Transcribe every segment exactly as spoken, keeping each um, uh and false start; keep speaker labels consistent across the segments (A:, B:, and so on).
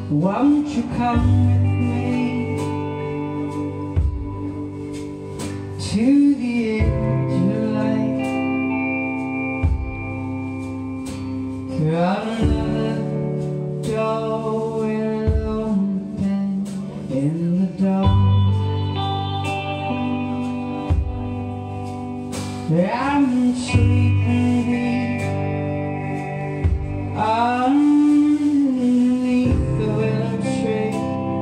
A: Won't you come with me to the edge of light? Another door will open in the dark. I'm sleeping here underneath the willow tree.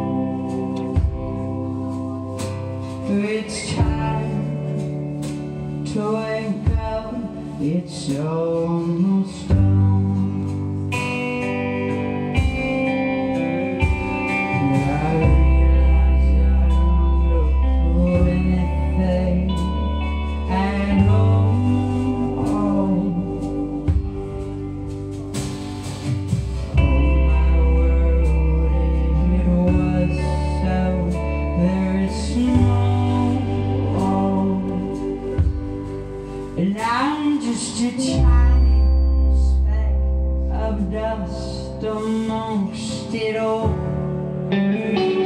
A: It's time to wake up, it's almost dawn. I realize I don't look for anything at all. Oh my world, it was so very small, and I'm just a tiny speck of dust amongst it all.